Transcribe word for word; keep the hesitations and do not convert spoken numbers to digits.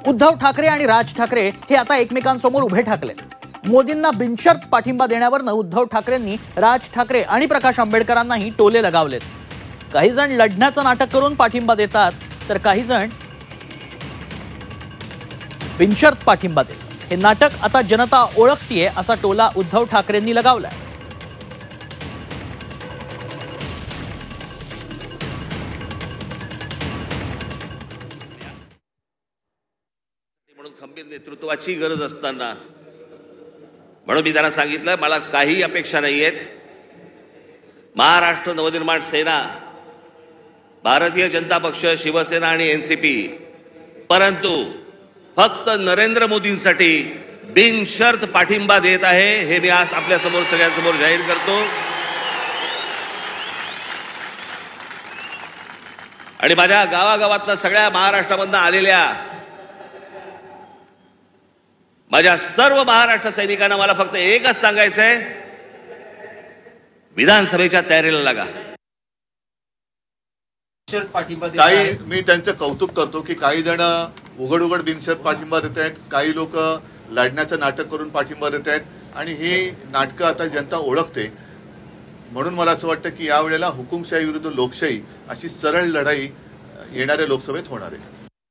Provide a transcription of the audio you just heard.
उद्धव ठाकरे आणि राज ठाकरे हे आता एकमेकांसमोर उभे ठाकले। मोदींना बिनशर्त पाठिंबा देण्यावरनं उद्धव ठाकरेंनी राज ठाकरे आणि प्रकाश आंबेडकरांनाही टोले लगावलेत। काही जण लढण्याचं नाटक करून पाठिंबा देतात, तर काही जण बिनशर्त पाठिंबा देतात। हे नाटक आता जनता ओळखतीये असा टोला उद्धव ठाकरेंनी लगावलाय। म्हणून खंबीर नेतृत्वाची गरज असताना म्हणून मी त्यांना सांगितलं, मला काही अपेक्षा नाहीयेत। महाराष्ट्र नवनिर्माण सेना, भारतीय जनता पक्ष, शिवसेना आणि एनसीपी, परंतु फक्त नरेंद्र मोदींसाठी बिनशर्त पाठिंबा देत आहे, हे मी आज आपल्या समोर सगळ्यांसमोर जाहीर करतो। आणि माझ्या गावागावातल्या सगळ्या महाराष्ट्रामधून आलेल्या माझ्या सर्व महाराष्ट्र सैनिकांना मला फक्त एकच सांगायचंय, विधानसभेच्या तयारीला लागा। काही मी त्यांचं कौतुक करतो की काही जण उघड उघड बिनशर्त पाठिंबा देत आहेत, काही लोक लढण्याचं नाटक करून पाठिंबा देत आहेत, आणि ही नाटकं आता जनता ओळखते। म्हणून मला असं वाटतं की यावेळेला हुकुमशाही विरुद्ध लोकशाही अशी सरळ लढाई येणाऱ्या लोकसभेत होणार आहे।